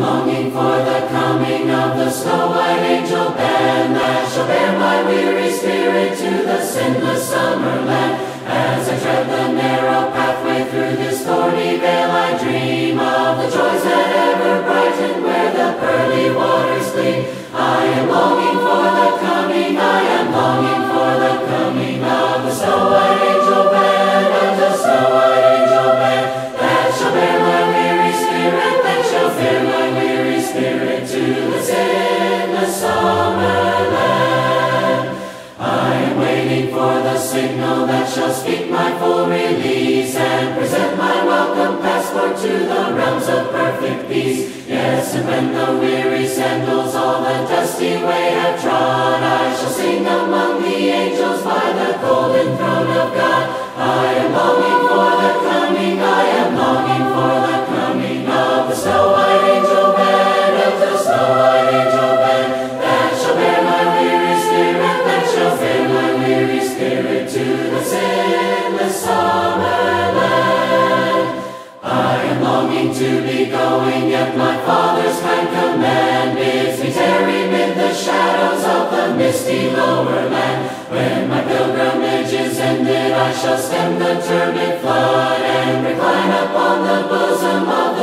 longing for the coming of the snow-white angel band that shall bear my weary spirit to the sinless summer land. As I tread the narrow pathway through this thorny vale, I dream of the joys that ever brighten where the pearly waters gleam. I am longing for the coming, I am longing for the coming of the snow-white angel band, of the snow-white angel band that shall bear my weary spirit, that shall bear my weary spirit to the sinless summer land. I am waiting for the signal that shall speak my full release and present my welcome passport to the realms of perfect peace. Yes, and when the weary sandals all the dusty way have trod, I shall sing among the angels by the golden throne of God. I am longing for the coming, I am longing for the coming of the snow-white angel band, of the snow-white angel band that shall bear my weary spirit, that shall bear my weary spirit to the sinless summer land. I am longing to be going, yet my Father's kind command bids me tarry mid the shadows of the misty lower land. When my pilgrimage is ended, I shall stem the turbid flood and recline upon the bosom of the